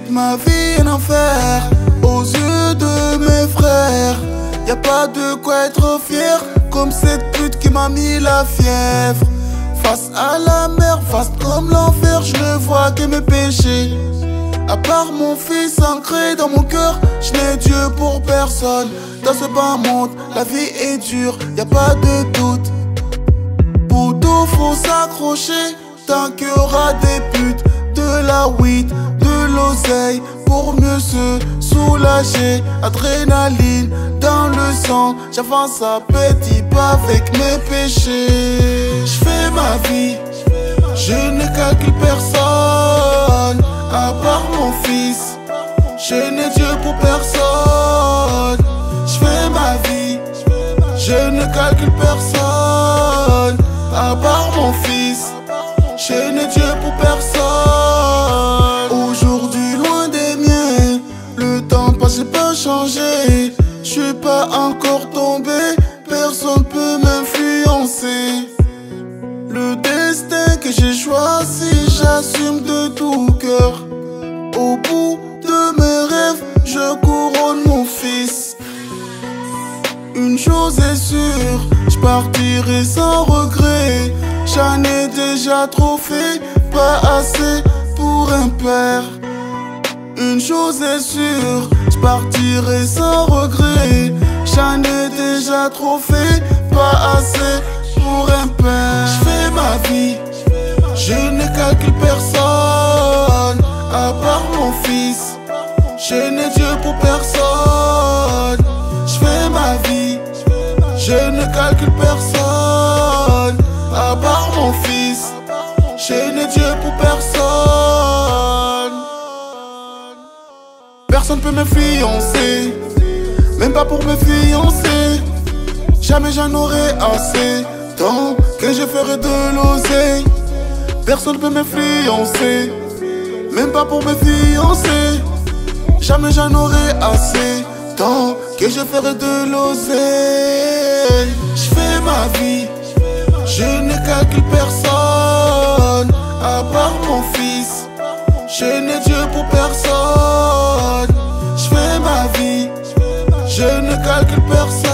toute ma vie un enfer aux yeux de mes frères. Y'a pas de quoi être fier, comme cette pute qui m'a mis la fièvre. Face à la mer, face comme l'enfer, je ne vois que mes péchés. À part mon fils ancré dans mon cœur, je n'ai Dieu pour personne. Dans ce bas monde, la vie est dure, y a pas de doute. Pour tout faut s'accrocher, tant qu'il y aura des putes, de la weed, de l'oseille, pour mieux se soulager. Adrénaline dans le sang, j'avance à petit pas avec mes péchés. Je fais ma vie, je ne calcule personne, à part mon fils, je n'ai Dieu pour personne. Je fais ma vie, je ne calcule personne, à part mon fils, je n'ai Dieu pour personne. Aujourd'hui loin des miens, le temps passe, j'ai pas changé. Je suis pas encore tombé, personne peut m'influencer. Le destin que j'ai choisi, j'assume de tout cœur. Au bout de mes rêves, je couronne mon fils. Une chose est sûre, je partirai sans regret. J'en ai déjà trop fait, pas assez pour un père. Une chose est sûre, je partirai sans regret. J'en ai déjà trop fait, pas assez pour un père. Je fais ma vie, je ne calcule personne, à part mon fils, je n'ai Dieu pour personne. Je fais ma vie, je ne calcule personne, à part mon fils, je n'ai Dieu pour personne. Personne peut me fiancer, même pas pour me fiancer. Jamais j'en aurai assez, tant que je ferai de l'oseille. Personne peut me fiancer, même pas pour me fiancer. Jamais j'en aurai assez, tant que je ferai de l'oseille. Je fais ma vie, je ne calcule personne, à part mon fils, je n'ai Dieu pour personne. Je fais ma vie, je ne calcule personne.